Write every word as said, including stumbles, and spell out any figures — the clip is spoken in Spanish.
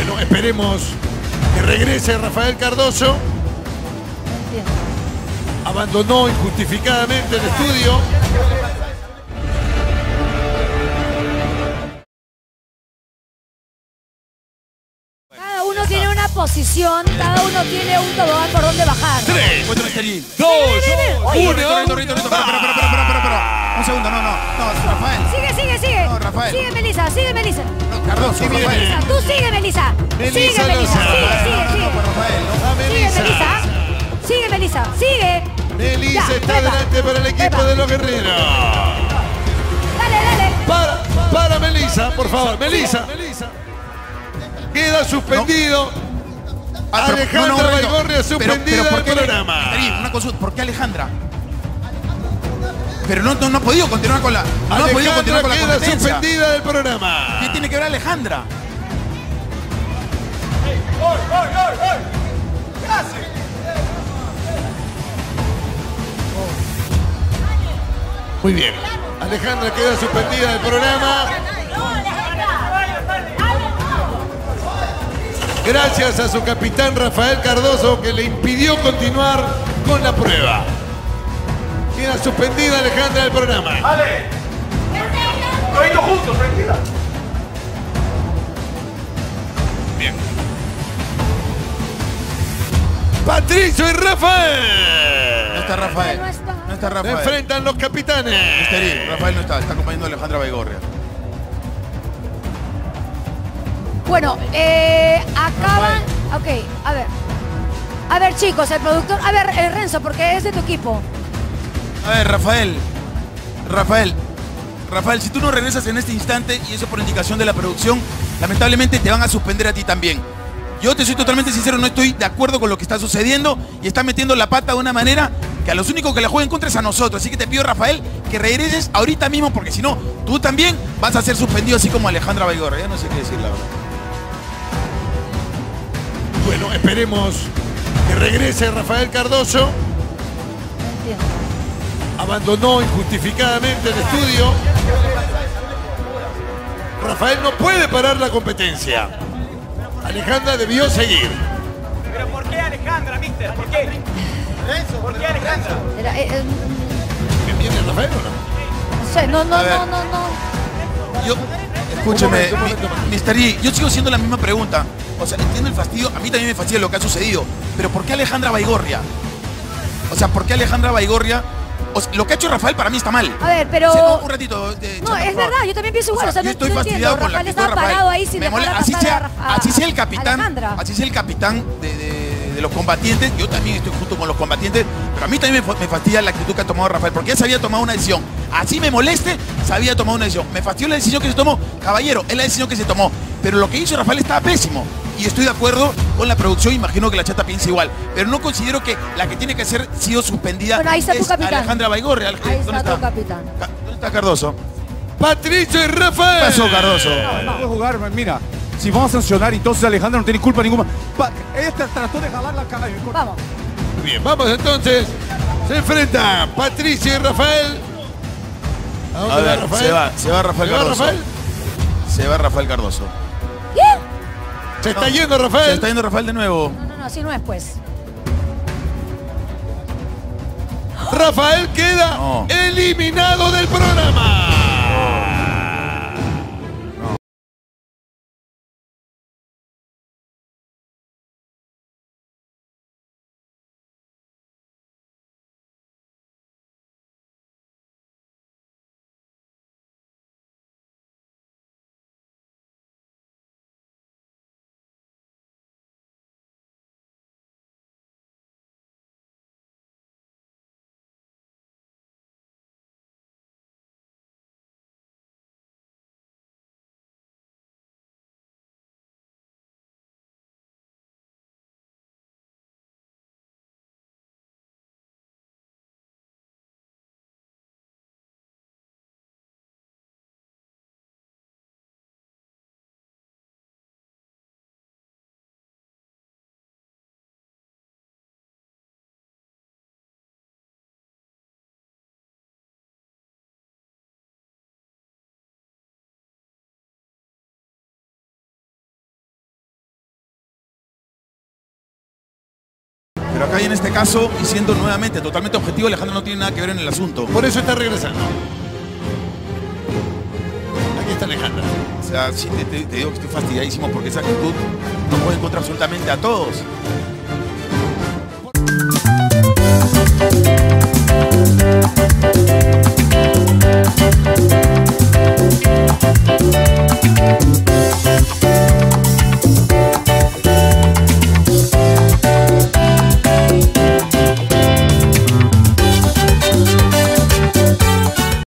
Bueno, esperemos que regrese Rafael Cardoso. Abandonó injustificadamente el estudio. Cada uno tiene una posición, cada uno tiene un tobogán por donde bajar. Tres, dos, uno. Rito, Rito, Rito, Rito, para, para, para, para, para, para. Un segundo, no, no, no, es Rafael. Sigue, sigue, sigue. No, Rafael. Sigue, Melissa, sigue, Melissa. No, Cardoso, Sí, mire, Rafael. Melissa, tú sigue, Melissa. Melissa Sigue, Melissa. Lozano. Sigue, sigue, sigue. No, por Rafael, no. A Sigue, Melissa. Melissa. Sigue, Melissa. Sigue. Melissa Ya, está Pepa. delante para el equipo Pepa. de los guerreros. Dale, dale. Para, para Melissa, por favor. Melissa. Queda suspendido. Ah, pero- Alejandra no, no, Rito. Baigorria Pero- suspendida pero ¿por del qué le- programa. Darío, una consulta, ¿por qué Alejandra? Pero no, no, no ha podido continuar con la. No ha podido Alejandra continuar con la queda competencia. suspendida del programa. ¿Qué tiene que ver Alejandra? Muy bien. Alejandra queda suspendida del programa. Gracias a su capitán Rafael Cardoso que le impidió continuar con la prueba. Queda suspendida Alejandra del programa. ¡Vale! ¡Lo he ido juntos, tranquila! Bien. Patricio y Rafael. No está Rafael. No está. No está Se Rafael. enfrentan los capitanes. Mister I, Rafael no está, está acompañando a Alejandra Baigorria. Bueno, eh, acaban... Ok, a ver. A ver, chicos, el productor... A ver, eh, Renzo, porque es de tu equipo. A ver, Rafael. Rafael. Rafael, si tú no regresas en este instante, y eso por indicación de la producción, lamentablemente te van a suspender a ti también. Yo te soy totalmente sincero, no estoy de acuerdo con lo que está sucediendo y está metiendo la pata de una manera que a los únicos que la juegan en contra es a nosotros. Así que te pido, Rafael, que regreses ahorita mismo, porque si no, tú también vas a ser suspendido así como Alejandra Baigorria. Ya no sé qué decir, la verdad. Bueno, esperemos que regrese Rafael Cardoso. Entiendo. Abandonó injustificadamente el estudio. Rafael no puede parar la competencia. Alejandra debió seguir. ¿Pero por qué Alejandra, mister? ¿Por qué? ¿Por qué Alejandra? Era, eh, eh, ¿Viene Rafael o no? no sé, no, no, A ver. no, no, no. Yo, escúcheme, Un momento, un momento. mister I, yo sigo siendo la misma pregunta. O sea, entiendo el fastidio, a mí también me fastidia lo que ha sucedido. Pero ¿por qué Alejandra Baigorria? O sea, ¿por qué Alejandra Baigorria? O sea, lo que ha hecho Rafael para mí está mal. A ver, pero... O sea, no, un ratito. eh, No, Chata, es por favor. verdad, yo también pienso igual. O sea, O sea, yo no- estoy no fastidiado entiendo. con la Rafael actitud de estaba Rafael. parado ahí sin Me dejar mole- pasar así, a sea, Rafa- así sea el a capitán, Alejandra. así sea el capitán de, de- de los combatientes. Yo también estoy junto con los combatientes, pero a mí también me, fa- me fastidia la actitud que ha tomado Rafael, porque ya se había tomado una decisión. Así me moleste, se había tomado una decisión. Me fastidió la decisión que se tomó. Caballero, es la decisión que se tomó. Pero lo que hizo Rafael estaba pésimo. Y estoy de acuerdo con la producción, imagino que la chata piensa igual. Pero no considero que la que tiene que ser sido suspendida Bueno, ahí está tu es capitán. Alejandra Baigorria. Ahí ¿Dónde está tu capitán. Ca- ¿Dónde está Cardoso? Patricio y Rafael. ¿Qué pasó, Cardoso? No puede jugar, mira. Si vamos a sancionar, entonces Alejandra no tiene culpa ninguna. Pa- ella trató de jalar la cara. Vamos. Muy bien, vamos entonces. Se enfrentan Patricio y Rafael. ¿A A dónde va ver, Rafael? se va, se va Rafael ¿Se va Cardoso. Rafael? Se va Rafael Cardoso. ¿Qué? Se está No, yendo Se Rafael. está yendo Rafael de nuevo. No, no, no, así no es, pues. Rafael queda No. eliminado del programa. Pero acá y en este caso, y siendo nuevamente totalmente objetivo, Alejandro no tiene nada que ver en el asunto. Por eso está regresando. Aquí está Alejandra. O sea, sí te, te- te digo que estoy fastidiadísimo porque esa actitud no puede encontrar absolutamente a todos.